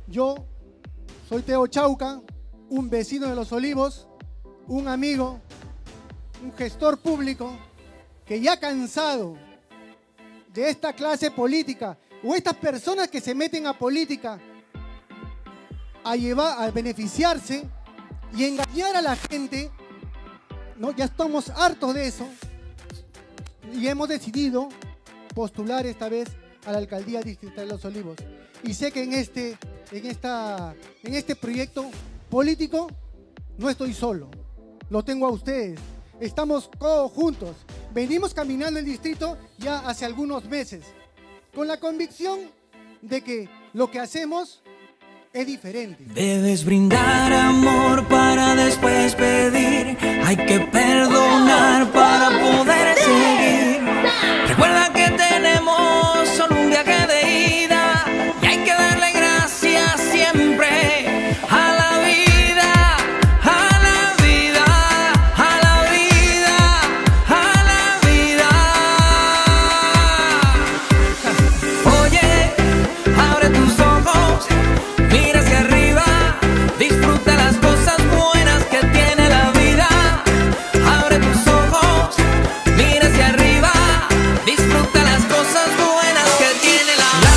Yo soy Teo Chauca, un vecino de Los Olivos, un amigo, un gestor público que ya cansado de esta clase política o estas personas que se meten a política a beneficiarse y engañar a la gente, ¿no? Ya estamos hartos de eso y hemos decidido postular esta vez a la Alcaldía Distrital de Los Olivos. Y sé que en este proyecto político no estoy solo, lo tengo a ustedes. Estamos todos juntos. Venimos caminando el distrito ya hace algunos meses, con la convicción de que lo que hacemos es diferente. Debes brindar amor para después pedir. Hay que perdonar para poder seguir. Recuerda que tenemos solo un viaje de ida y hay que darle gracias siempre a la vida, a la vida, a la vida, a la vida. Oye, abre tus ojos, mira hacia arriba, disfruta las cosas buenas que tiene la vida. Abre tus ojos, mira hacia arriba, disfruta las cosas buenas que tiene la vida.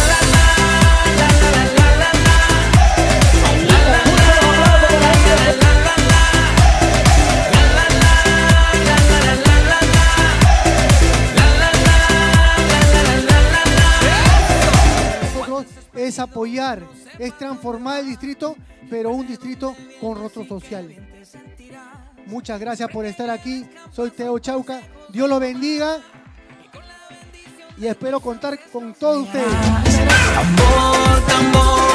Nosotros es apoyar, es transformar el distrito, pero un distrito con rostro social. Muchas gracias por estar aquí. Soy Teo Chauca. Dios lo bendiga y espero contar con todos ustedes. Tambor, tambor.